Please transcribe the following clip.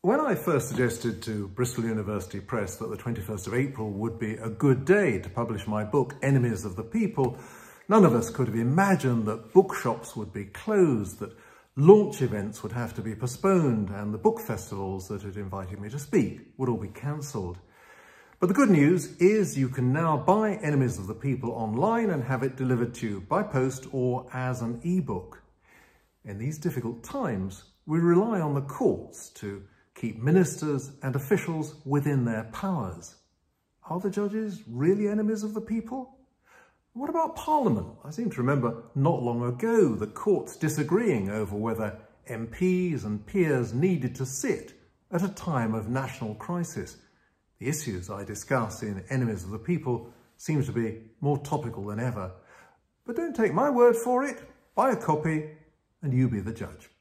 When I first suggested to Bristol University Press that the 21st of April would be a good day to publish my book, Enemies of the People, none of us could have imagined that bookshops would be closed, that launch events would have to be postponed, and the book festivals that had invited me to speak would all be cancelled. But the good news is you can now buy Enemies of the People online and have it delivered to you by post or as an ebook. In these difficult times, we rely on the courts to keep ministers and officials within their powers. Are the judges really enemies of the people? What about Parliament? I seem to remember not long ago the courts disagreeing over whether MPs and peers needed to sit at a time of national crisis. The issues I discuss in Enemies of the People seem to be more topical than ever. But don't take my word for it. Buy a copy and you be the judge.